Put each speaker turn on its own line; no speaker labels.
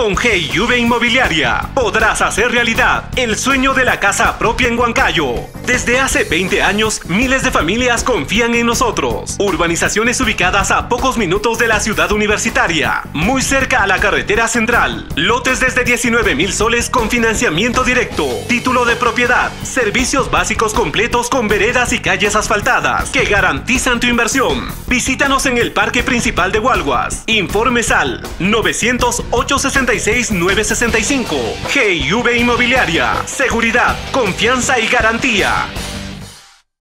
Con GIV Inmobiliaria podrás hacer realidad el sueño de la casa propia en Huancayo. Desde hace 20 años, miles de familias confían en nosotros. Urbanizaciones ubicadas a pocos minutos de la ciudad universitaria, muy cerca a la carretera central. Lotes desde 19.000 soles con financiamiento directo. Título de propiedad. Servicios básicos completos con veredas y calles asfaltadas que garantizan tu inversión. Visítanos en el Parque Principal de Gualguas. Informes al 900-866-965. GIV Inmobiliaria. Seguridad, confianza y garantía.